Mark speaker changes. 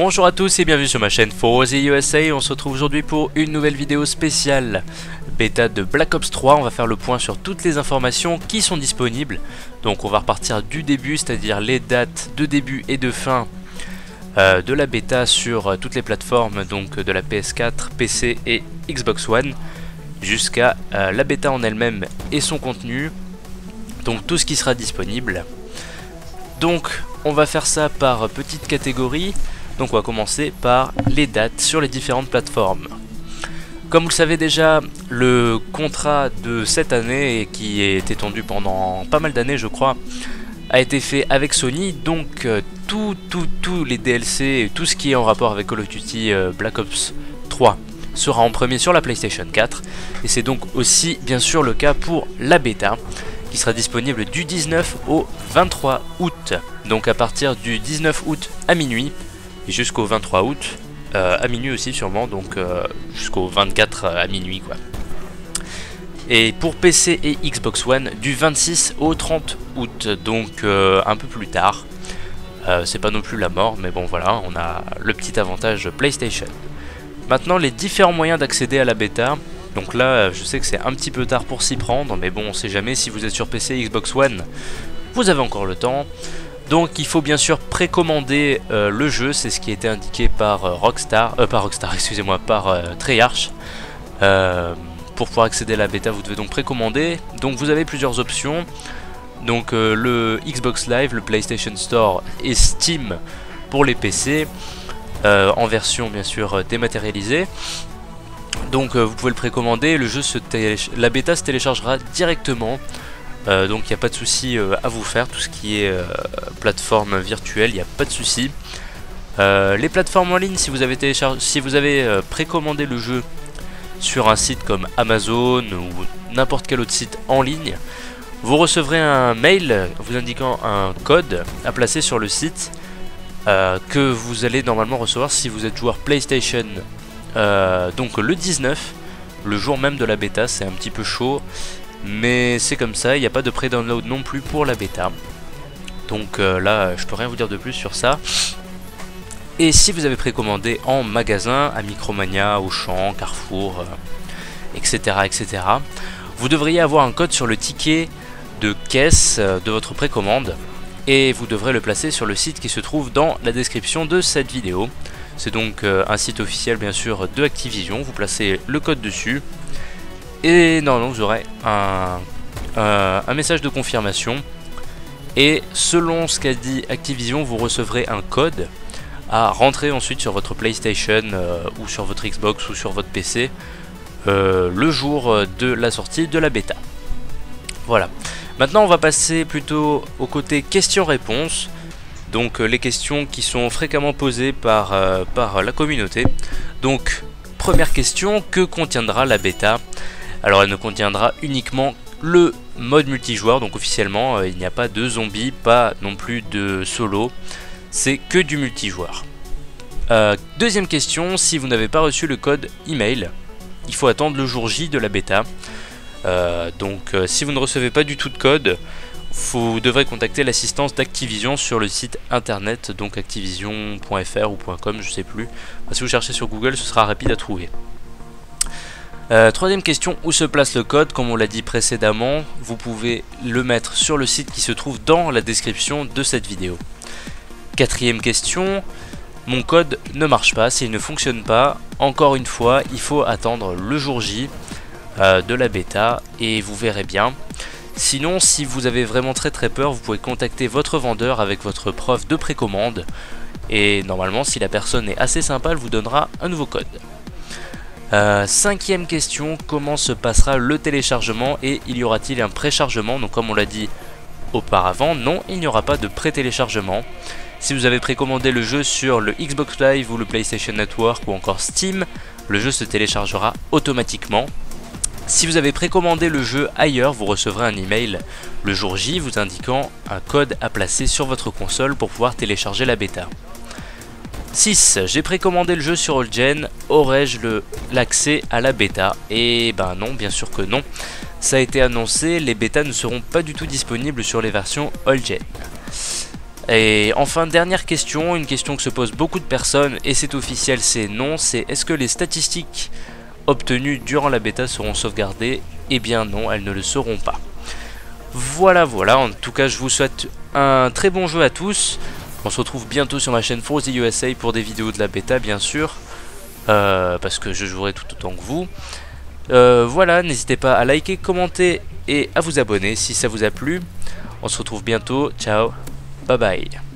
Speaker 1: Bonjour à tous et bienvenue sur ma chaîne For the USA. On se retrouve aujourd'hui pour une nouvelle vidéo spéciale bêta de Black Ops 3. On va faire le point sur toutes les informations qui sont disponibles. Donc on va repartir du début, c'est-à-dire les dates de début et de fin de la bêta sur toutes les plateformes, donc de la PS4, PC et Xbox One, jusqu'à la bêta en elle-même et son contenu. Donc tout ce qui sera disponible. Donc on va faire ça par petites catégories. Donc on va commencer par les dates sur les différentes plateformes. Comme vous le savez déjà, le contrat de cette année, et qui est étendu pendant pas mal d'années je crois, a été fait avec Sony. Donc tous les DLC, tout ce qui est en rapport avec Call of Duty Black Ops 3 sera en premier sur la PlayStation 4. Et c'est donc aussi bien sûr le cas pour la bêta, qui sera disponible du 19 au 23 août. Donc à partir du 19 août à minuit, et jusqu'au 23 août à minuit aussi sûrement, donc jusqu'au 24 à minuit quoi. Et pour PC et Xbox One du 26 au 30 août, donc un peu plus tard. C'est pas non plus la mort, mais bon voilà, on a le petit avantage PlayStation. Maintenant les différents moyens d'accéder à la bêta. Donc là je sais que c'est un petit peu tard pour s'y prendre, mais bon on sait jamais, si vous êtes sur PC et Xbox One, vous avez encore le temps. Donc il faut bien sûr précommander le jeu, c'est ce qui a été indiqué par par Treyarch. Pour pouvoir accéder à la bêta, vous devez donc précommander. Donc vous avez plusieurs options. Donc le Xbox Live, le PlayStation Store et Steam pour les PC, en version bien sûr dématérialisée. Donc vous pouvez le précommander, le jeu la bêta se téléchargera directement. Donc il n'y a pas de souci à vous faire, tout ce qui est plateforme virtuelle, il n'y a pas de souci. Les plateformes en ligne, si vous avez précommandé le jeu sur un site comme Amazon ou n'importe quel autre site en ligne, vous recevrez un mail vous indiquant un code à placer sur le site que vous allez normalement recevoir si vous êtes joueur PlayStation. Donc le 19, le jour même de la bêta, c'est un petit peu chaud. Mais c'est comme ça, il n'y a pas de pré-download non plus pour la bêta. Donc là, je peux rien vous dire de plus sur ça. Et si vous avez précommandé en magasin, à Micromania, Auchan, Carrefour, etc., etc., vous devriez avoir un code sur le ticket de caisse de votre précommande. Et vous devrez le placer sur le site qui se trouve dans la description de cette vidéo. C'est donc un site officiel bien sûr de Activision, vous placez le code dessus. Et normalement vous aurez un message de confirmation. Et selon ce qu'a dit Activision, vous recevrez un code à rentrer ensuite sur votre PlayStation ou sur votre Xbox ou sur votre PC le jour de la sortie de la bêta. Voilà. Maintenant on va passer plutôt au côté questions-réponses. Donc les questions qui sont fréquemment posées par la communauté. Donc première question, que contiendra la bêta ? Alors elle ne contiendra uniquement le mode multijoueur, donc officiellement il n'y a pas de zombies, pas non plus de solo, c'est que du multijoueur. Deuxième question, si vous n'avez pas reçu le code email, il faut attendre le jour J de la bêta. Si vous ne recevez pas du tout de code, vous devrez contacter l'assistance d'Activision sur le site internet, donc activision.fr ou .com, je sais plus. Si vous cherchez sur Google, ce sera rapide à trouver. Troisième question, où se place le code? Comme on l'a dit précédemment, vous pouvez le mettre sur le site qui se trouve dans la description de cette vidéo. Quatrième question, mon code ne marche pas, s'il ne fonctionne pas, encore une fois, il faut attendre le jour J de la bêta et vous verrez bien. Sinon, si vous avez vraiment très peur, vous pouvez contacter votre vendeur avec votre preuve de précommande. Et normalement, si la personne est assez sympa, elle vous donnera un nouveau code. Cinquième question, comment se passera le téléchargement et il y aura-t-il un préchargement? Donc comme on l'a dit auparavant, non, il n'y aura pas de pré-téléchargement. Si vous avez précommandé le jeu sur le Xbox Live ou le PlayStation Network ou encore Steam, le jeu se téléchargera automatiquement. Si vous avez précommandé le jeu ailleurs, vous recevrez un email le jour J vous indiquant un code à placer sur votre console pour pouvoir télécharger la bêta. 6. J'ai précommandé le jeu sur All-Gen, aurais-je l'accès à la bêta? Et ben non, bien sûr que non. Ça a été annoncé, les bêtas ne seront pas du tout disponibles sur les versions All-Gen. Et enfin, dernière question, une question que se posent beaucoup de personnes, et c'est officiel, c'est non, c'est est-ce que les statistiques obtenues durant la bêta seront sauvegardées? Eh bien non, elles ne le seront pas. Voilà, voilà, en tout cas je vous souhaite un très bon jeu à tous. On se retrouve bientôt sur ma chaîne Forza USA pour des vidéos de la bêta bien sûr, parce que je jouerai tout autant que vous. Voilà, n'hésitez pas à liker, commenter et à vous abonner si ça vous a plu. On se retrouve bientôt, ciao, bye bye.